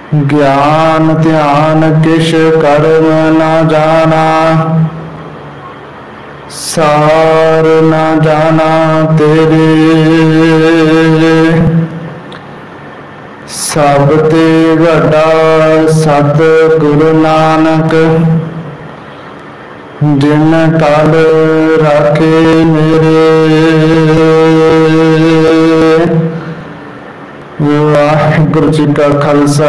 ज्ञान ध्यान किश कर्म न जाना, सार न जाना तेरे। सब ते वड्डा सत गुरु नानक, जिन कल राखे मेरे। वाहिगुरु जी का खालसा,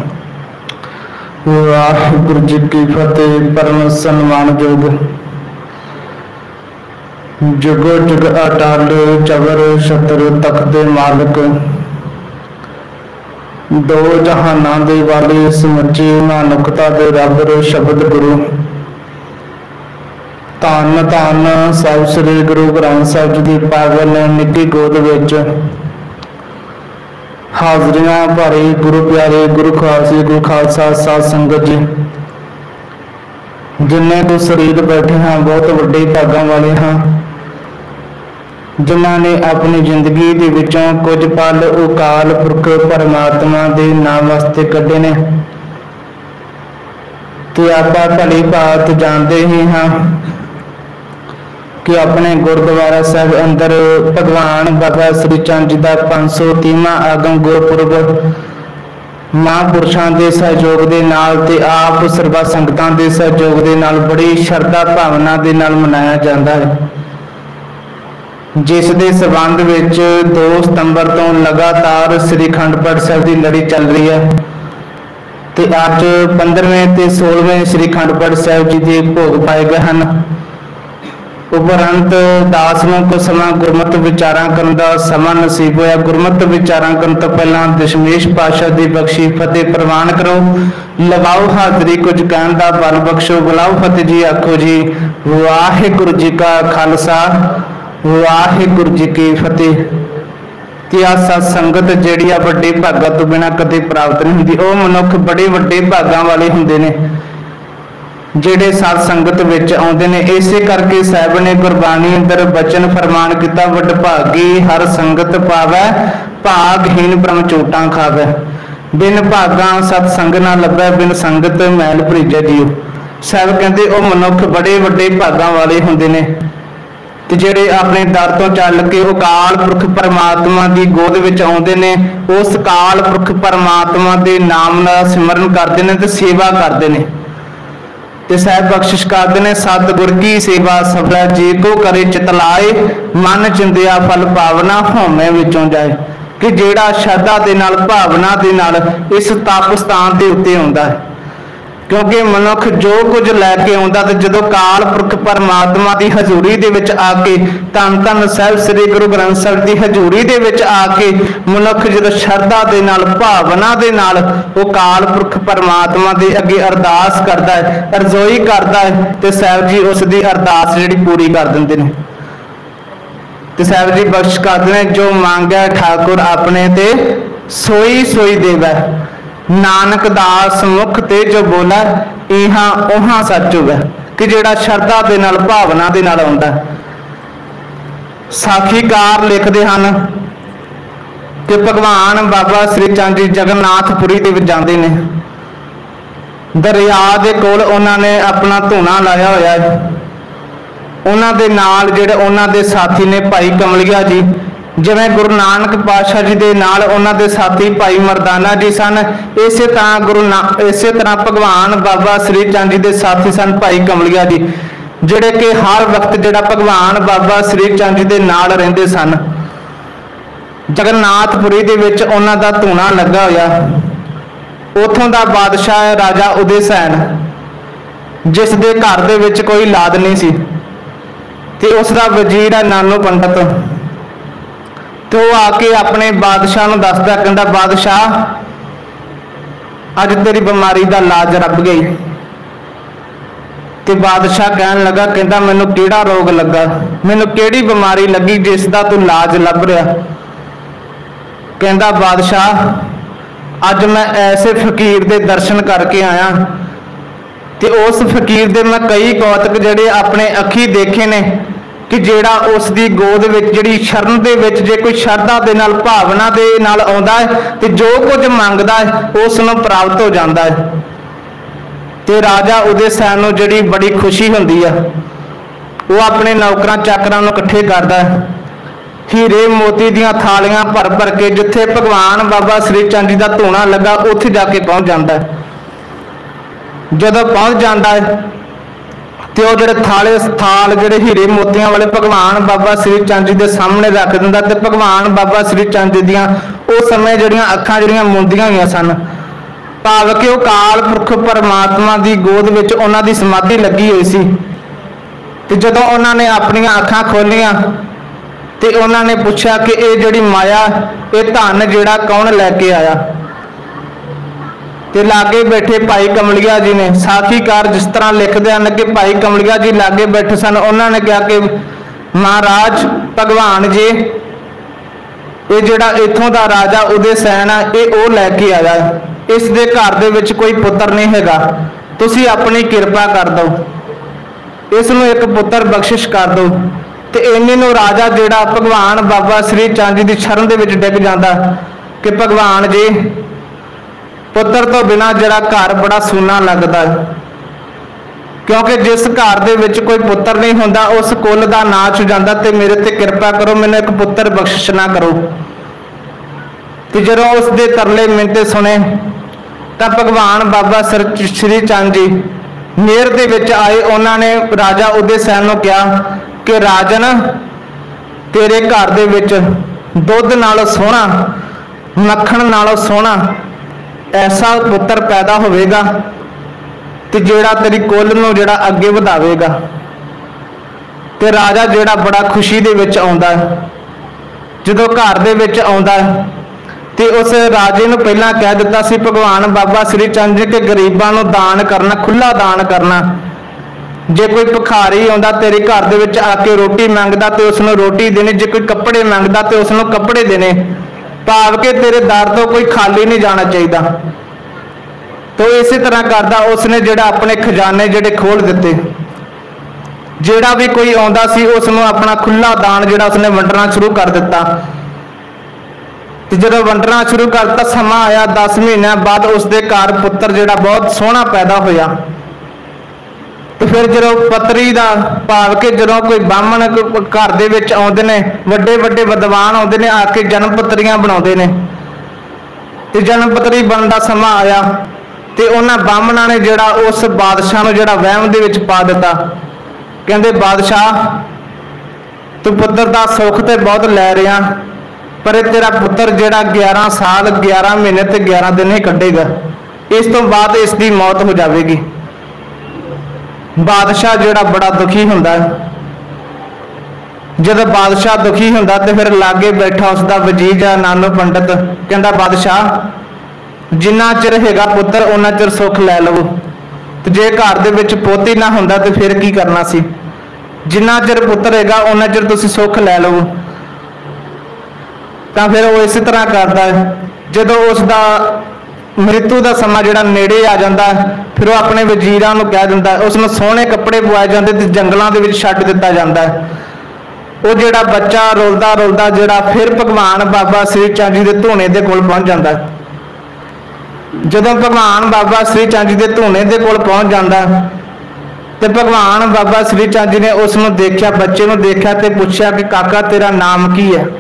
वाहिगुरु जी की फतेह। परम सन्मानयोग जुगो जुग अटल चबर छत्र तख्ते मालिक, दो जहाना दे वाले समੁੱਚੇ मनुखता दे रब शब्द गुरु। धन धन सब श्री गुरु ग्रंथ साहिब जी की पावन निੱਘੀ गोद विच हाजरियां भरे गुरु प्यारे गुरु खालसे गुरु खालसा साध संगत जी, जिन्ने को शरीर बैठे हैं बहुत वड्डे भागां वाले हाँ, जिन्हों ने अपनी जिंदगी के विचों कुछ पल अकाल पुरख परमात्मा के नाम वास्ते कढ़े ने। तो आपां भली भात जानते ही हाँ कि अपने गुरुद्वारा साहब अंदर भगवान बाबा श्री चंद जी का 530वां आगम गुरपुरब महापुरुषों के सहयोग के नाल ते आप सर्वा संगतां के सहयोग के नाल बड़ी श्रद्धा भावना के नाल मनाया जाता है, जिस दे संबंध विच 2 सितंबर तो लगातार श्री अखंड पाठ साहिब की लड़ी चल रही है। ते अज 15वें ते 16वें श्री अखंड पाठ साहिब जी के भोग पाए गए हैं। उपरंत दास नूं कुछ समां गुरमत विचारां करन दा समां नसीब होया। गुरमत विचारां करन तो पहलां दशमेश पातशाह दी बख्शी फतेह प्रवान करो। लगाओ हाजरी कुछ कहण दा बल बख्शो, बुलाओ फतेह जी आखो जी। वाहिगुरु जी का खालसा, वाहिगुरु जी की फतेह। ते आ सत संगत जिहड़ी आ वड्डे भागां तो बिना कदे प्राप्त नहीं हुंदी। ओह मनुख बड़े वड्डे भागां वाले हुंदे ने ਜਿਹੜੇ सत संगत विच आउंदे ने। इसे करके साहिब ने गुरबाणी अंदर बचन फरमान किया, वडभागी हर संगत पावै, भागहीन ब्रह्म चोटां खावै। बिन भागां सत संग ना लभै, बिन संगत मैल भरीजै जीव। साहिब कहते वह मनुख बड़े वड्डे भागां वाले हुंदे ने ते ਜਿਹੜੇ अपने दर तो चल के अकाल पुरख परमात्मा की गोद विच आउंदे ने। उस अकाल पुरख परमात्मा के नाम दा सिमरन करते हैं ते सेवा करते हैं। ते साहिब बख्शिश करते हैं, सतगुर की सेवा सफल जी को करे चितलाए, मन चिंदिया फल पावना होमे विचों जाए। कि जेड़ा श्रद्धा दे नाल भावना दे नाल इस तप स्थान के उत्ते आउंदा है, क्योंकि मनुख जो कुछ लैके आउंदा ते जदों काल पुरख परमात्मा की हजूरी दे विच आके धन धन साहिब श्री गुरु ग्रंथ साहिब की हजूरी दे विच आके मनुख जदों श्रद्धा दे नाल भावना दे नाल वो काल पुरख परमात्मा दे अगे अरदास करदा है, अरजोई करदा है, ते साहिब जी उस दी अरदास जिहड़ी पूरी कर दिंदे ने। ते साहिब जी बख्श करदे ने, जो मांगै ठाकुर अपने ते सोई सोई देवै। नानक दास मुख ते जो बोला इहां उहां सच होवे। कि जेड़ा श्रद्धा दे नाल भावना दे नाल आउंदा। साखीकार लिखदे हन कि भगवान बाबा श्री चंद जी जगन्नाथपुरी दे विच जांदे ने। दरिया दे कोल उन्हां ने अपना धूना लाया होया है। उन्हां दे नाल जेड़े उन्हां दे साथी ने भाई कमलिया जी, जिवें गुरु नानक पातशाह जी दे नाल उन्हां दे साथी भाई मरदाना जी सन, इसे तरह भगवान बाबा श्री चंद जी दे साथी सन भाई कमलिया जी, जिहड़े कि हर वक्त जिहड़ा भगवान बाबा श्री चंद जी दे नाल रहिंदे सन। जगन्नाथपुरी दे विच उन्हां दा धूना लगा होया। उत्थों दा बादशाह राजा उदय सैन, जिस दे घर दे विच कोई लाद नहीं सी, ते उसदा वजीर है नानो पंडित। तो आके अपने बादशाह नूं दसदा, कहंदा बादशाह अज तेरी बीमारी का इलाज रब गई। ते बादशाह कहन लगा, कहंदा मैनूं किहड़ा रोग लगा, मैनूं किहड़ी बीमारी लगी जिसका तू इलाज लभ रहा। कहंदा बादशाह अज मैं ऐसे फकीर दे दर्शन करके आया, ते उस फकीर दे मैं कई कौतक जिहड़े अपने अखी देखे ने कि जेड़ा उस दी गोद विच जिहड़ी शरण दे विच जे कोई श्रद्धा दे नाल भावना दे नाल आउंदा है ते जो कुछ मंगदा है उस नूं प्राप्त हो जांदा है। ते राजा उदय सैन नूं जिहड़ी बड़ी खुशी हुंदी है वो अपने नौकरां चाकरां नूं इकट्ठे करदा है, हीरे मोती दियां थालियां भर भर के जिथे भगवान बाबा श्री चंद जी का धूना लगा उत्थे जाके पहुंच जाता है। जदों पहुंच जाता है तो वो जिहड़े थाल जिहड़े हीरे मोतियां वाले भगवान बाबा श्री चंद जी के सामने रख दिंदा ते भगवान बाबा श्री चंद जी दियां उस समय जिहड़ियां अखां जिहड़ियां मुंदियां होईयां सन, भाव कि वो काल पुरख परमात्मा की गोद विच उन्हां दी समाधि लगी हुई सी। ते जदों उन्होंने अपनियां अखां खोलियां ते उन्होंने पूछा कि ये जिहड़ी माया ये धन जिहड़ा कौन लैके आया। ते लागे बैठे भाई कमलिया जी ने साखीकार जिस तरह लिखते हैं कि भाई कमलिया जी लागे बैठे सन, उन्होंने कहा कि महाराज भगवान जी ये जिहड़ा इत्थों दा राजा उदय सैन है ये वो लैके आया, इस दे घर दे विच कोई पुत्र नहीं हैगा, तुसीं अपनी किरपा कर दो, इसनूं एक पुत्र बख्शिश कर दो। ते इन्ने नूं राजा जिहड़ा भगवान बाबा श्री चंद जी की शरण दे विच डिग जांदा कि भगवान जी पुत्र तो बिना जिहड़ा घर बड़ा सूना लगदा है, क्योंकि जिस घर दे विच कोई पुत्र नहीं हुंदा उस कुल दा नाश हो जांदा, ते मेरे ते किरपा करो, मैनूं एक पुत्र बख्शिश ना करो। ते जदों उस दे तरले मिन्नते सुने तां भगवान बाबा श्री चंद जी मेहर दे विच आए, उन्होंने राजा उदय सैन नूं कहा कि राजन तेरे घर दे विच दुध नालों सोहना मक्खण नालों सोहना ऐसा पुत्र पैदा होवेगा ते जिहड़ा तेरी कुल नूं जिहड़ा अगे वधावेगा। ते राजा जिहड़ा बड़ा खुशी दे विच आउंदा है, जदों घर दे विच आउंदा है ते उस राजे नूं पहलां कह दिता सी भगवान बाबा श्री चंद जी के गरीबां नूं दान करना, खुला दान करना। जे कोई भिखारी आउंदा तेरे घर दे विच आके रोटी मंगदा ते उसनूं रोटी देनी, जे कोई कपड़े मंगदा ते उसनूं कपड़े देने, भाव के तेरे दर तो कोई खाली नहीं जाना चाहिए। तो इस तरह करदा उसने जिहड़ा अपने खजाने जिहड़े खोल दिते, जिहड़ा भी कोई आउंदा सी उसनूं अपना खुला दान जिहड़ा उसने वंडना शुरू कर दिता। ते जदों वंडना शुरू करता समा आया 10 महीनों बाद उसके घर पुत्र जिहड़ा बहुत सोहना पैदा होया। तो फिर जो पत्री का भाव के जो कोई ब्राह्मण घर दे विच आउंदे ने, वड्डे वड्डे विद्वान आउंदे ने आके जन्म पत्रियां बनाउंदे ने, ते जन्म पत्री बनने का समा आया ते उन्हां ब्राह्मणां ने जिहड़ा उस बादशाह नूं जिहड़ा वहम दे विच पा दिता, कहंदे बादशाह तू पुत्र दा सुख ते बहुत लै रिहा, पर तेरा पुत्र जिहड़ा 11 साल 11 महीने ते 11 दिन ही कड्ढेगा, इस तो बाद इसकी मौत हो जाएगी। बादशाह जिहड़ा बड़ा दुखी हुंदा है, जब बादशाह दुखी हुंदा ते फिर लागे बैठा उसका वजीर या नानो पंडित कहंदा बादशाह जिन्ना चिर हैगा पुत्र उन्ना चिर सुख लै लवो, ते जे घर दे विच पोती ना हुंदा ते फिर की करना सी, जिन्ना चिर पुत्र हैगा उन्ना चिर तुसीं सुख लै लवो। तां फिर वो इस तरह करता है, जदों उसका मृत्यु का समा जिहड़ा नेड़े आ जाता है फिर वो अपने वजीरां नूं कह दिंदा है, उसनूं सोहणे कपड़े पवाए जाते ते जंगलों के छड्ड दिता जाता है। वो जिहड़ा बच्चा रुलदा रुलदा जिहड़ा फिर भगवान बाबा श्री चंद जी के धूने के कोल पहुंच जाता है। जदों भगवान बाबा श्री चंद जी के धूने के कोल पहुंच जाता है तो भगवान बाबा श्री चंद जी ने उसनूं देखिया, बच्चे नूं देखिया ते पुछया कि काका तेरा नाम की है,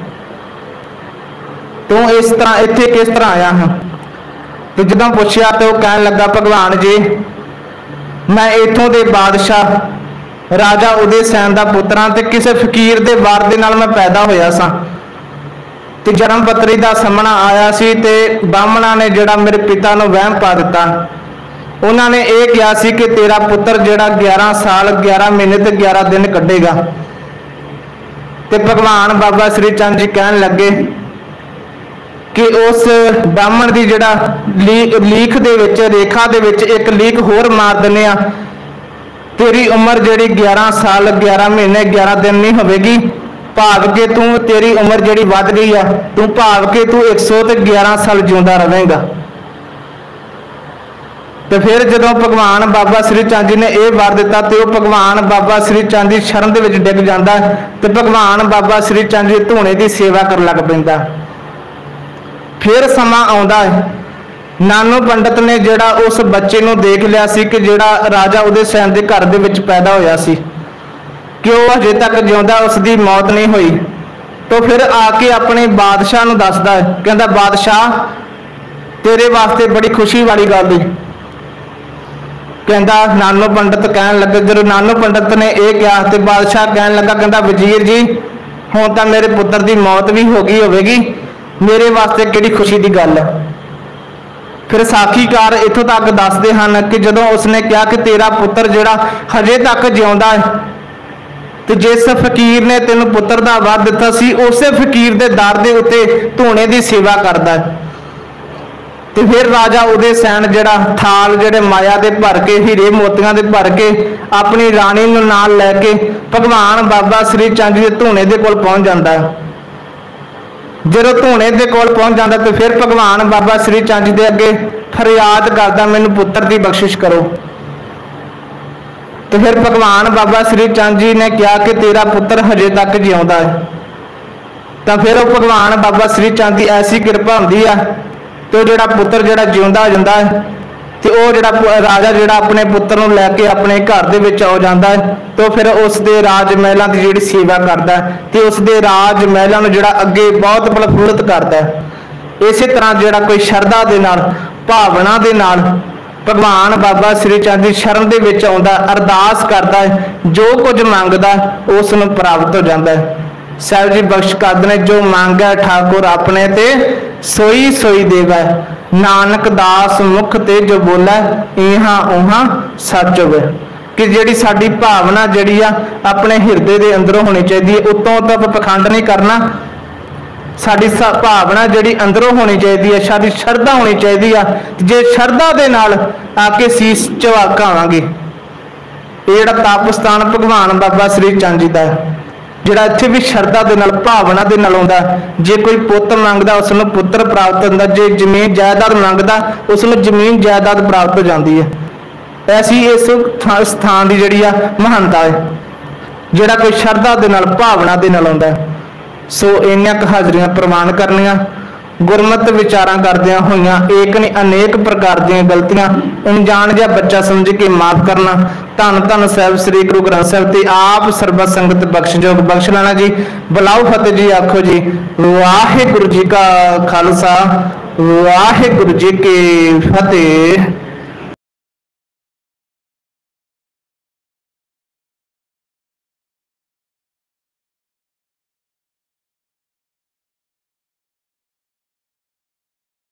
तू इस तरह इत्थे किस तरह आया है। तो जदों पुछया तो वह कहन लगा भगवान जी मैं इत्थों दे बादशाह राजा उदय सैन का पुत्र हाँ, ते किसी फकीर के वार दे नाल मैं पैदा होया सा, ते जन्म पत्री का सामना आया सी ते ब्राह्मणा ने जिहड़ा मेरे पिता नूं वहम पा दिता। उन्होंने ये कहा सी कि तेरा पुत्र जिहड़ा 11 साल 11 महीने ते 11 दिन कड्ढेगा। ते भगवान बाबा श्री चंद जी कहन लगे कि उस ब्राह्मण की जिहड़ा लीख दे विच रेखा दे विच एक लीख होर मार दिंदे आ, तेरी उम्र जिहड़ी 11 साल 11 महीने 11 दिन नहीं होवेगी, भाव के तू तेरी उम्र जिहड़ी वध गई आ, तू भाव के तू 111 साल जिउंदा रहेगा। तो फिर जदों भगवान बाबा श्री चंद जी ने यह वर दिता तो भगवान बाबा श्री चंद जी शरण दे विच डिग जांदा ते भगवान बाबा श्री चंद जी धूणे की सेवा कर लग पैंदा। फिर समा आउंदा है, नानू पंडित ने जिहड़ा उस बच्चे नूं देख लिया सी कि जिहड़ा राजा उदय सैन दे घर दे विच पैदा होया सी कि वह अजे तक जिउंदा, उसकी मौत नहीं हुई। तो फिर आके अपने बादशाह नूं दसदा है, कहंदा बादशाह तेरे वास्ते बड़ी खुशी वाली गल है। कहंदा नानो पंडित कहन लगे, जदों नानो पंडित ने यह कहा तो बादशाह कहन लगा, कहंदा वजीर जी हुण तां मेरे पुत्र की मौत भी हो गई होवेगी, मेरे वास्ते किहड़ी खुशी की गल है। फिर साखीकार इत्थों तक दसदे हन कि जदों उसने कहा कि तेरा पुत्र जिहड़ा हजे तक जिउंदा है तो जिस फकीर ने तेन पुत्र का वर दिता सी उस फकीर के दर के उत्ते धूणे की सेवा करता है। तो फिर राजा उदय सैन जिहड़ा थाल जिहड़े माया के भर के हीरे मोतियां के भर के अपनी राणी नूं नाल लैके भगवान बाबा श्री चंद जी के धूणे के कोल पहुंच जाता है। जदों धूणे के कोल पहुंच जाता तो फिर भगवान बाबा श्री चंद जी के अगे फरियाद करता, मैनूं पुत्र की बख्शिश करो। तो फिर भगवान बाबा श्री चंद जी ने कहा कि तेरा पुत्र हजे तक जिउंदा है। तो फिर वो भगवान बाबा श्री चंद की ऐसी कृपा होंदी है तो जिहड़ा पुत्र जिहड़ा जिउंदा हो जाता है तो वो जिहड़ा राजा जिहड़ा अपने पुत्र नूं लैके अपने घर दे विच आ जाता है तो फिर उस दे राज महलां की जिहड़ी सेवा करता है तो उस दे राज महलां नूं जिहड़ा अगे बहुत प्रफुल्लित करता है। इस तरह जिहड़ा कोई शरधा दे नाल भावना दे नाल भगवान बाबा श्री चंद जी शरण दे विच आउंदा, अरदास करता है, जो कुछ मंगदा उस नूं प्राप्त हो जाता है। साहिब जी बख्श करदे ने, जो मांगे ठाकुर अपने ते सोई सोई देवै, नानक दास मुख ते जो बोलै इहां उहां सच होवे। कि जिहड़ी साडी भावना जिहड़ी आ अपने हिरदे दे अंदरों होनी चाहिए, उत्तों तो आपां पखंड नहीं करना। साडी भावना जिहड़ी अंदरों होनी चाहिए है, साडी शरधा होनी चाहिए आ। जे शरधा दे नाल आके सीस झुकावांगे, ये जिहड़ा तप स्थान भगवान बाबा श्री चंद जी दा है, जिहड़ा इत्थे भी शरधा दे नाल भावना दे नाल आउंदा। जे कोई पुੱਤ मंगदा उसनूं पुੱਤਰ प्राप्त हुंदा, जे जमीन जायदाद मंगदा उसनूं जमीन जायदाद प्राप्त हो जाती है। ऐसी इस स्थान की जिहड़ी आ महानता है, जिहड़ा कोई शरधा दे नाल भावना दे नाल आउंदा। सो इन्नियां क हाज़रियां प्रवान करनियां, गुरमत विचारां करदियां होइयां एक नहीं अनेक प्रकार दी गलतियां अनजान जिहा बच्चा समझ के माफ करना। धन धन साहिब श्री गुरु ग्रंथ साहिब ते आप सरबत संगत बख्शयोग बख्श लेना जी। बुलाओ फतेह जी, आखो जी वाहिगुरू जी का खालसा वाहिगुरू जी की फतेह।